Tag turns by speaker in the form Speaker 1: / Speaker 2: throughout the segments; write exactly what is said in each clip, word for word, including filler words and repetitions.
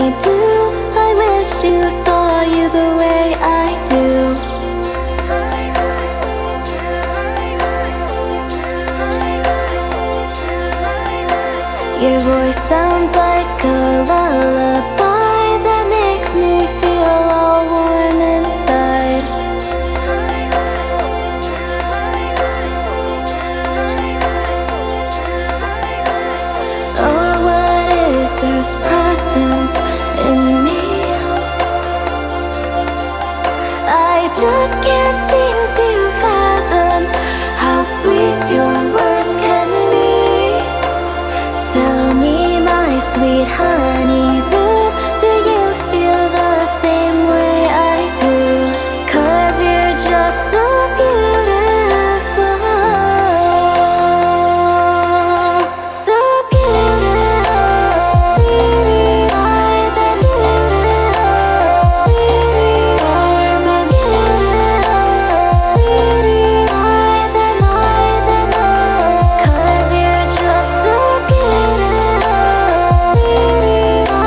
Speaker 1: do. I wish you saw you the way I do. Your voice sounds like a lullaby that makes me feel all warm inside. Oh, what is this presence in me? I just can't seem to fathom how sweet your words can be. Tell me, my sweet honey, do, do you feel the same way I do? 'Cause you're just so beautiful, so beautiful, more than beautiful, more than beautiful, more than, more than, more. 'Cause you're just so beautiful, more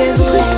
Speaker 1: your voice